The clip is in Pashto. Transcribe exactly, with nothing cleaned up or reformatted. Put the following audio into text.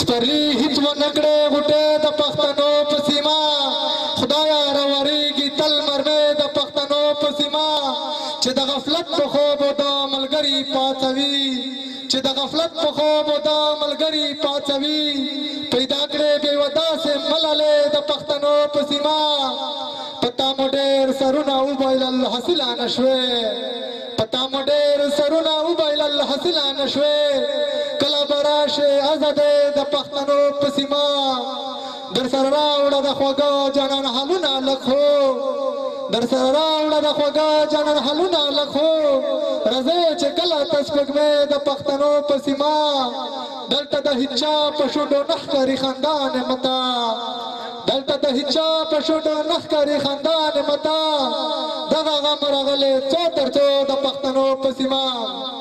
سپرلی هیڅ ونکړې غوټې د پښتنو په سیمه خدایا راورېږي تل مرمۍ د پښتنو په سیمه چې د غفلت په خوبو د ملګري پاڅوي چې د غفلت په خوبو د ملګري پاڅوي پیدا کړې بې وداسې ملالې د پښتنو په سیمه پتا مو ډېر سرونه وبایلل حاصلانه شوې پتا مو ډېر سرونه وبایلل حاصلانه شوې کله به راشې ازادې د پښتنو په سیمه در سره راوړه د خوږه جانان حالونه لږ خو در سره راوړه د خوږه جانان حالونه لږ خو راځئ چې کله ته سپوږمۍ د پښتنو په سیمه دلته د هیچا په شونډو نه ښکاري خندا نعمته دلته د هیچا په شونډو نه ښکاري خندا نعمته دغه غم راغلی څو تر څو د پښتنو په سیمه